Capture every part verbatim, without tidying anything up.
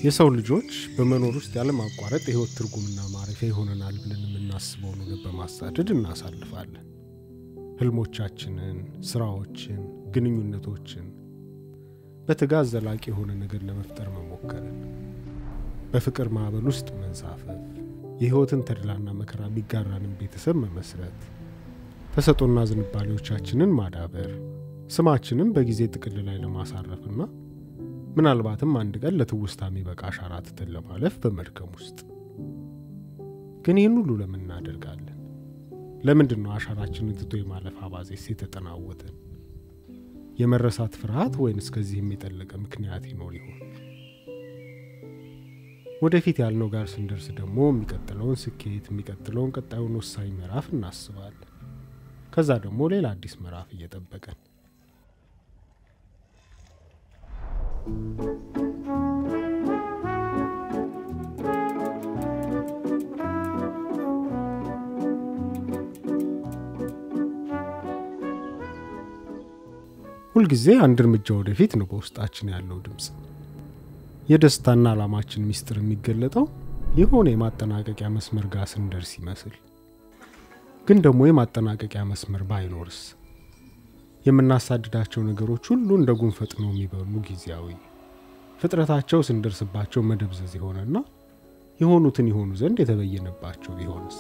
የሰው ልጆች በመኖር ውስጥ ያለ ማቋረጥ የህይወት ትርጉምና ማረፊያ ይሆነናል ብለን የምናስበው ነው በማሳደድ እናሳልፋለን። ህልሞቻችንን፣ ስራዎችን፣ ግንኙነቶችን በትጋት ዘላቂ የሆነ ነገር ለመፍጠር መሞከርን፣ በፍቅር ማዕበል ውስጥ መንሳፈፍ፣ የህይወትን ተድላና መከራ ቢጋራንን ቤተሰብ መመስረት፣ ተሰጦና ዝንባሌዎቻችንን ማዳበር፣ ስማችንን በጊዜ ጥቅል ላይ ለማሳረፍና ምናልባትም አንድ ቀን ለትውስታ የሚበቃ አሻራ ትተን ለማለፍ በመድከም ውስጥ። ግን ይህን ሁሉ ለምን እናደርጋለን? ለምንድን ነው አሻራችንን ትቶ የማለፍ አባዜስ የተጠናወተን? የመረሳት ፍርሃት ወይንስ ከዚህ የሚጠለቀ ምክንያት ይኖር ይሆን? ወደፊት ያልነው ጋር ስንደርስ ደግሞ የሚቀጥለውን ስኬት፣ የሚቀጥለውን ቀጣዩን ወሳኝ ምዕራፍ እናስባለን። ከዛ ደግሞ ሌላ አዲስ ምዕራፍ እየጠበቀን። ሁልጊዜ አንድ እርምጃ ወደፊት ነው በውስጣችን ያለው ድምጽ። የደስታና ዓላማችን ሚስጥር የሚገለጠው የሆነ የማጠናቀቂያ መስመር ጋር ስንደርስ ይመስል። ግን ደግሞ የማጠናቀቂያ መስመር ባይኖርስ? የምናሳድዳቸው ነገሮች ሁሉ እንደ ጉንፈጥ ነው የሚበሉ ጊዜያዊ ፍጥረታቸው ስንደርስባቸው መደብዘዝ ይሆንና የሆኑትን ይሆኑ ዘንድ የተበየነባቸው ቢሆንስ?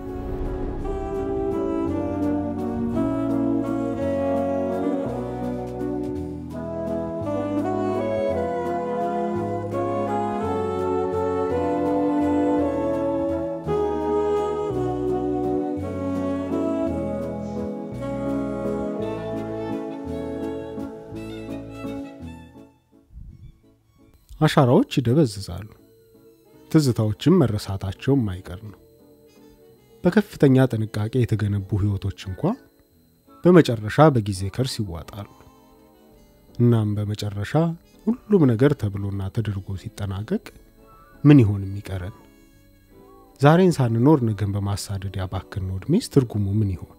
አሻራዎች ይደበዝዛሉ። ትዝታዎችም መረሳታቸው የማይቀር ነው። በከፍተኛ ጥንቃቄ የተገነቡ ህይወቶች እንኳን በመጨረሻ በጊዜ ከርስ ይዋጣሉ። እናም በመጨረሻ ሁሉም ነገር ተብሎና ተደርጎ ሲጠናቀቅ ምን ይሆን የሚቀረን? ዛሬን ሳንኖር ነገን በማሳደድ ያባከነው ዕድሜስ ትርጉሙ ምን ይሆን?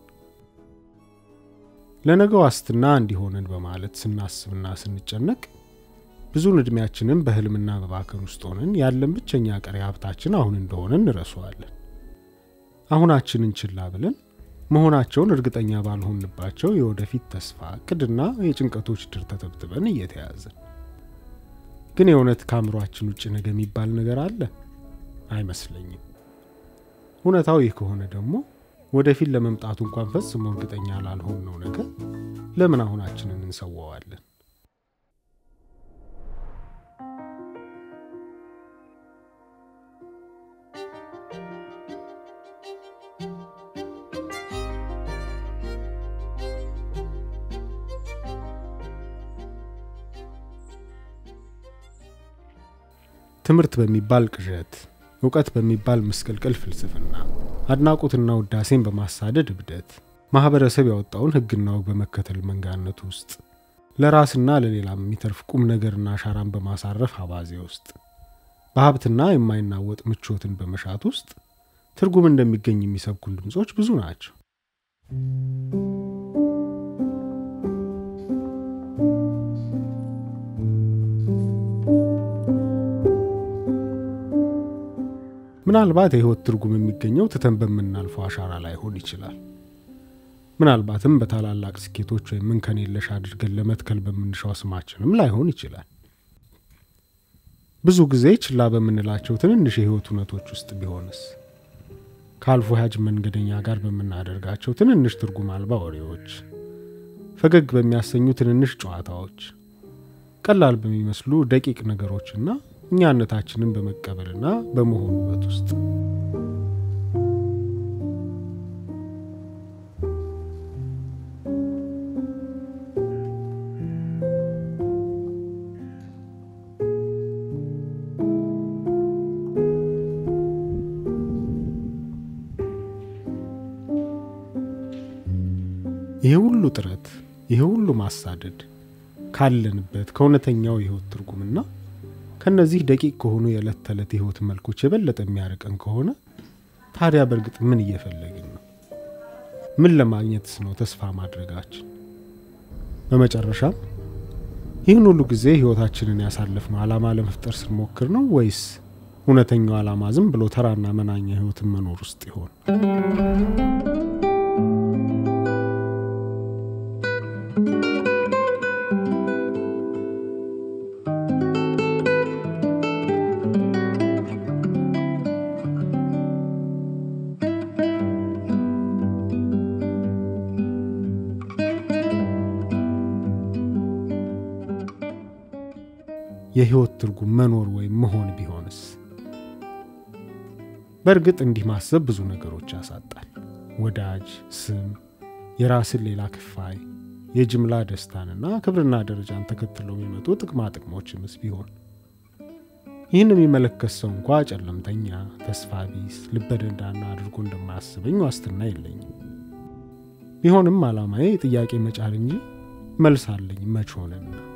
ለነገው ዋስትና እንዲሆነን በማለት ስናስብና ስንጨነቅ ብዙን ዕድሜያችንን በህልምና በባከን ውስጥ ሆነን ያለን ብቸኛ ቀሪ ሀብታችን አሁን እንደሆነ እንረሳዋለን። አሁናችንን ችላ ብለን መሆናቸውን እርግጠኛ ባልሆንባቸው የወደፊት ተስፋ እቅድና የጭንቀቶች ድር ተተብትበን እየተያዘን። ግን የእውነት ከአእምሯችን ውጭ ነገ የሚባል ነገር አለ? አይመስለኝም። እውነታው ይህ ከሆነ ደግሞ ወደፊት ለመምጣቱ እንኳን ፈጽሞ እርግጠኛ ላልሆንነው ነገር ለምን አሁናችንን እንሰዋዋለን? ትምህርት በሚባል ቅዠት፣ ዕውቀት በሚባል መስቀልቀል ፍልስፍና፣ አድናቆትና ውዳሴን በማሳደድ እብደት፣ ማህበረሰብ ያወጣውን ህግና ወግ በመከተል መንጋነት ውስጥ ለራስና ለሌላም የሚተርፍ ቁም ነገርና አሻራን በማሳረፍ አባዜ ውስጥ በሀብትና የማይናወጥ ምቾትን በመሻት ውስጥ ትርጉም እንደሚገኝ የሚሰብኩን ድምጾች ብዙ ናቸው። ምናልባት የህይወት ትርጉም የሚገኘው ትተን በመናልፈው አሻራ ላይ ሆን ይችላል። ምናልባትም በታላላቅ ስኬቶች ወይ ምን ከኔለሽ አድርገን ለመትከል በመንሻው ስማችንም ላይ ሆን ይችላል። ብዙ ጊዜ ችላ በመንላቸው ትንንሽ የህይወት እውነቶች ውስጥ ቢሆንስ? ካልፎ ያጅ መንገደኛ ጋር በመናደርጋቸው ትንንሽ ትርጉም አልባ ወሬዎች፣ ፈገግ በሚያሰኙ ትንንሽ ጨዋታዎች፣ ቀላል በሚመስሉ ደቂቅ ነገሮችና እኛነታችንን በመቀበልና በመሆኑበት ውስጥ ይሄ ሁሉ ጥረት፣ ይሄ ሁሉ ማሳደድ ካለንበት ከእውነተኛው የህይወት ትርጉምና ከነዚህ ደቂቅ ከሆኑ የዕለት ተዕለት የህይወት መልኮች የበለጠ የሚያርቀን ከሆነ ታዲያ በርግጥ ምን እየፈለግን ነው? ምን ለማግኘትስ ነው ተስፋ ማድረጋችን? በመጨረሻ ይህን ሁሉ ጊዜ ህይወታችንን ያሳለፍነው ዓላማ ለመፍጠር ስንሞክር ነው ወይስ እውነተኛው ዓላማ ዝም ብሎ ተራና መናኛ ህይወትን መኖር ውስጥ ይሆን? የህይወት ትርጉም መኖር ወይም መሆን ቢሆንስ? በርግጥ እንዲህ ማሰብ ብዙ ነገሮች ያሳጣል። ወዳጅ፣ ስም፣ የራስን ሌላ ክፋይ፣ የጅምላ ደስታንና ክብርና ደረጃን ተከትለው የሚመጡ ጥቅማ ጥቅሞችምስ ቢሆን? ይህን የሚመለከት ሰው እንኳ ጨለምተኛ፣ ተስፋ ቢስ፣ ልበደንዳና አድርጎ እንደማያስበኝ ዋስትና የለኝም። ቢሆንም ዓላማዬ ጥያቄ መጫር እንጂ መልስ አለኝ መች ሆነና